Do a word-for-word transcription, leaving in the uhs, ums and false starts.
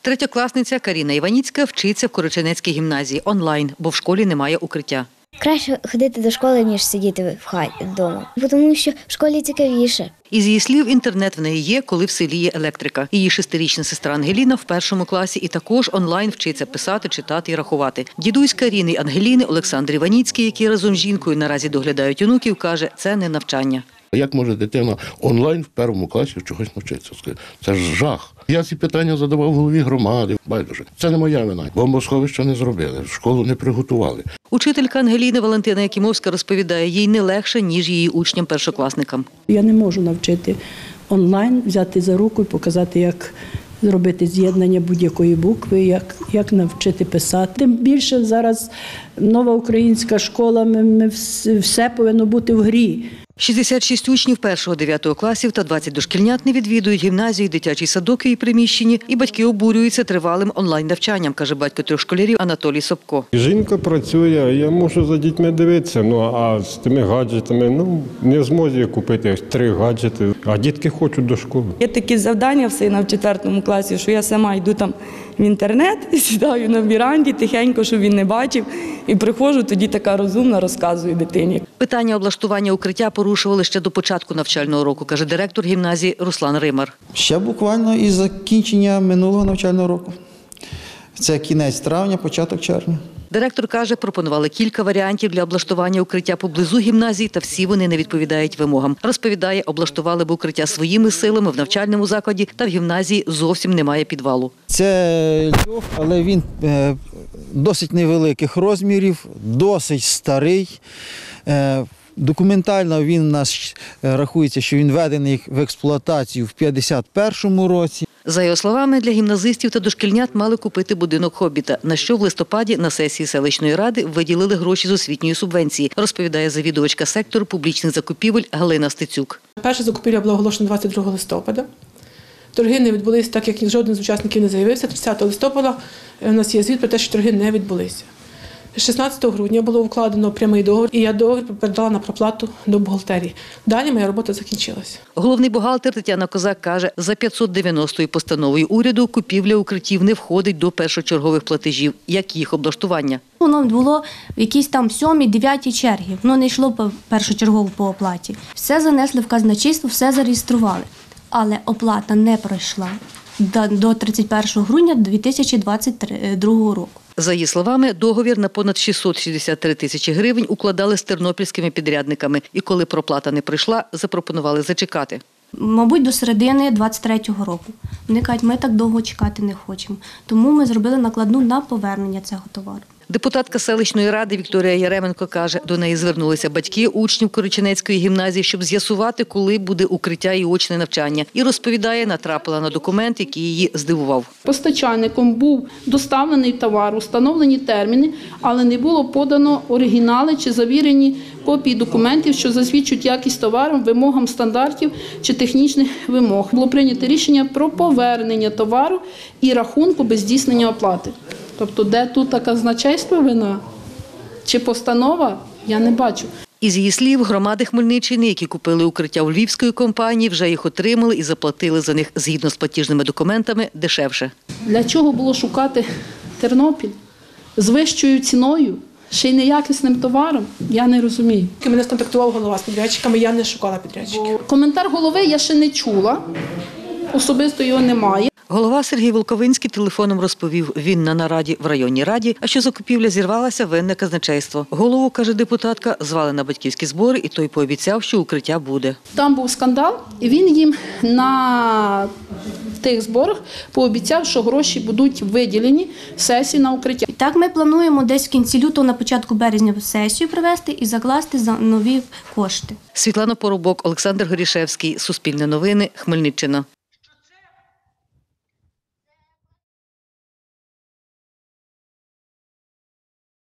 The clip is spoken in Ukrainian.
Третьокласниця Каріна Іваніцька вчиться в Короченецькій гімназії онлайн, бо в школі немає укриття. Краще ходити до школи, ніж сидіти в хаті вдома, тому що в школі цікавіше. Із її слів, інтернет в неї є, коли в селі є електрика. Її шестирічна сестра Ангеліна в першому класі і також онлайн вчиться писати, читати і рахувати. Дідусь Каріни і Ангеліни Олександр Іваніцький, який разом з жінкою наразі доглядають онуків, каже, це не навчання. Як може дитина онлайн в першому класі чогось навчитися? Це ж жах. Я ці питання задавав в голові громади. Байдуже. Це не моя вина. Бомбосховища не зробили, школу не приготували. Учителька Ангеліни Валентина Якимовська розповідає, їй не легше, ніж її учням-першокласникам. Я не можу навчити онлайн, взяти за руку і показати, як зробити з'єднання будь-якої букви, як, як навчити писати. Тим більше зараз нова українська школа, ми, ми все, все повинно бути в грі. шістдесят шість учнів першого-дев'ятого класів та двадцять дошкільнят не відвідують гімназію, дитячий садок у її приміщенні, і батьки обурюються тривалим онлайн-навчанням, каже батько трьох школярів Анатолій Собко. Жінка працює, я можу за дітьми дивитися, ну а з тими гаджетами, ну не в змозі купити три гаджети, а дітки хочуть до школи. Є такі завдання в сина в четвертому класі, що я сама йду там в інтернет і сідаю на віранді тихенько, щоб він не бачив, і приходжу, тоді така розумна розказую дитині. Питання облаштування укриття порушували ще до початку навчального року, каже директор гімназії Руслан Римар. Ще буквально із закінчення минулого навчального року. Це кінець травня, початок червня. Директор каже, пропонували кілька варіантів для облаштування укриття поблизу гімназії, та всі вони не відповідають вимогам. Розповідає, облаштували б укриття своїми силами в навчальному закладі, та в гімназії зовсім немає підвалу. Це льох, але він досить невеликих розмірів, досить старий. Документально він у нас рахується, що він введений в експлуатацію в п'ятдесят першому році. За його словами, для гімназистів та дошкільнят мали купити будинок «Хобіта», на що в листопаді на сесії селищної ради виділили гроші з освітньої субвенції, розповідає завідувачка сектору публічних закупівель Галина Стецюк. Перша закупівля була оголошена двадцять другого листопада. Торги не відбулися, так як жоден з учасників не заявився. тридцятого листопада у нас є звіт про те, що торги не відбулися. шістнадцятого грудня було укладено прямий договір, і я договір передала на проплату до бухгалтерії. Далі моя робота закінчилася. Головний бухгалтер Тетяна Козак каже, за п'ятсот дев'яностою постановою уряду купівля укриттів не входить до першочергових платежів, як їх облаштування. Воно було в якійсь там сьомій, дев'ятій чергі, воно не йшло першочергово по оплаті. Все занесли в казначейство, все зареєстрували, але оплата не пройшла до тридцять першого грудня дві тисячі двадцять другого року. За її словами, договір на понад шістсот шістдесят три тисячі гривень укладали з тернопільськими підрядниками. І коли проплата не прийшла, запропонували зачекати. Мабуть, до середини двадцять третього року. Вони кажуть, ми так довго чекати не хочемо. Тому ми зробили накладну на повернення цього товару. Депутатка селищної ради Вікторія Яременко каже, до неї звернулися батьки учнів Короченецької гімназії, щоб з'ясувати, коли буде укриття і очне навчання. І розповідає, натрапила на документ, який її здивував. Постачальником був доставлений товар, установлені терміни, але не було подано оригінали чи завірені копії документів, що засвідчують якість товару, вимогам стандартів чи технічних вимог. Було прийнято рішення про повернення товару і рахунку без здійснення оплати. Тобто, де тут казначейство вина чи постанова, я не бачу. Із її слів, громади Хмельниччини, які купили укриття у львівської компанії, вже їх отримали і заплатили за них згідно з платіжними документами дешевше. Для чого було шукати Тернопіль з вищою ціною, ще й неякісним товаром, я не розумію. Мене сконтактував голова з підрядчиками, я не шукала підрядчиків. Коментар голови я ще не чула, особисто його немає. Голова Сергій Волковинський телефоном розповів, він на нараді в районній раді, а що закупівля зірвалася, винне казначейство. Голову, каже депутатка, звали на батьківські збори, і той пообіцяв, що укриття буде. Там був скандал, і він їм на тих зборах пообіцяв, що гроші будуть виділені сесії на укриття. І так ми плануємо десь в кінці лютого, на початку березня сесію провести і закласти за нові кошти. Світлана Поробок, Олександр Горішевський, Суспільне новини, Хмельниччина.